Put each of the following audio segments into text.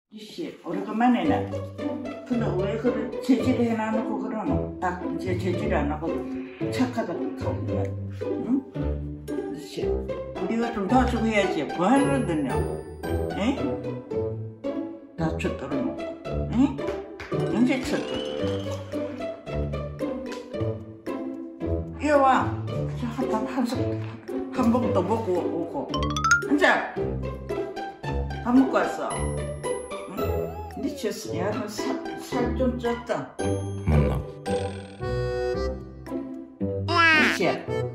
씨, 오래간만이네. 근데 왜 그런 재질 해놔놓고 그러노? 딱 이제 재질 안 하고 착하다고 하고, 응? 씨, 우리가 좀 도와주고 해야지. 뭐 하려더냐? 에? 다쳐 떨어놓고, 응? 언제 쳤더니? 이리 와. 한 번도 먹고 오고. 앉아. 밥 먹고 왔어. 니 쳤으냐? 살 좀 쪘다. 맞나? 그치?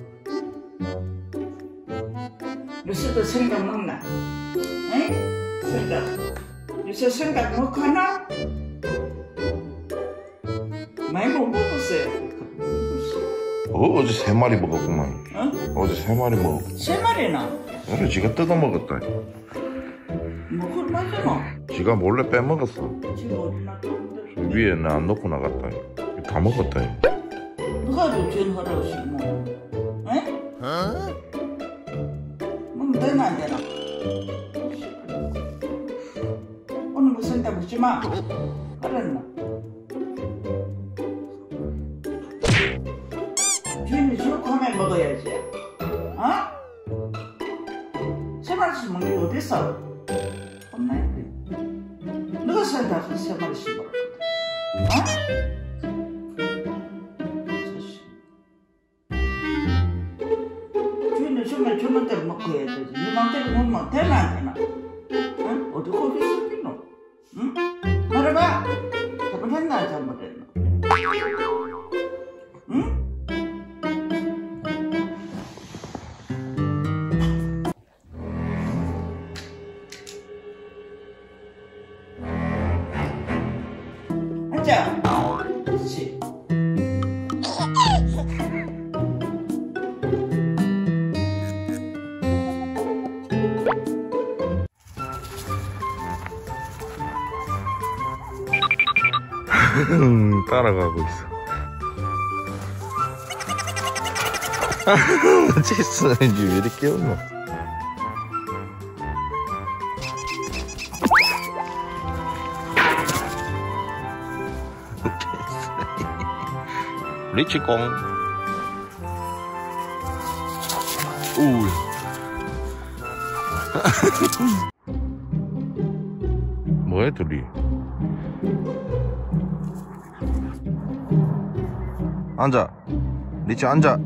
요새도 생각 먹나? 에? 생각. 요새 생각 먹고 하나? 많이 못 먹었어요. 어제 3마리 먹었구만. 어? 어제 3마리 먹었고. 3마리나? 오늘 지가 뜯어 먹었다. 뭐 그걸 맞잖아. 지가 몰래 빼먹었어. 지금 어디나 또 위에 나 안 놓고 나갔다. 다 먹었다. 누가 좀 전화를 하시 뭐? 에? 뭐 되나 안 되나? 오늘 뭐 생각 먹지 마. 알았나? 주인이 주고 하면 먹어야지. 어? 3마리씩 먹는 게 어딨어? 혼나야 돼. 너가 살다 3마리씩 먹을 건데. 어? 주인이 주면 주는 대로 먹고 해야 되지. 네 맘대로 먹으면 되나 안 되나? 응? 어디 거기 있었겠노? 응? 말해봐. 잘못했나 잘못했나? 응? 앉아. 그렇지. 따라가고 있어. 체스는지 왜 이렇게 웃노? 리치공. 우. 뭐해 둘이? 앉아. 리치 앉아.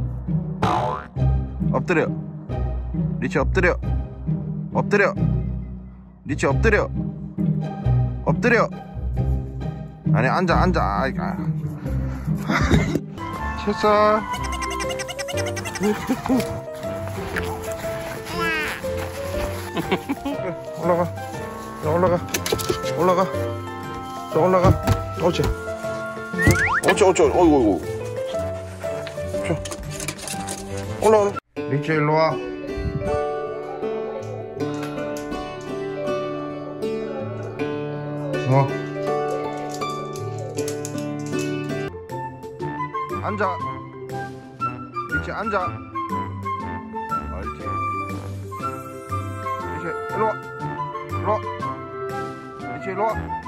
엎드려. 리치 엎드려. 엎드려. 리치 엎드려. 엎드려. 아니 앉아 앉아. 됐어. 올라가. 자, 올라가. 올라가. 자, 올라가. 옳지. 옳지, 옳지. 어이구, 어이구. 자, 올라가. 리치, 일로 와. 앉아. 리치, 앉아. 옳지. 리치, 일로 와. 일로 와. 리치, 일로 와.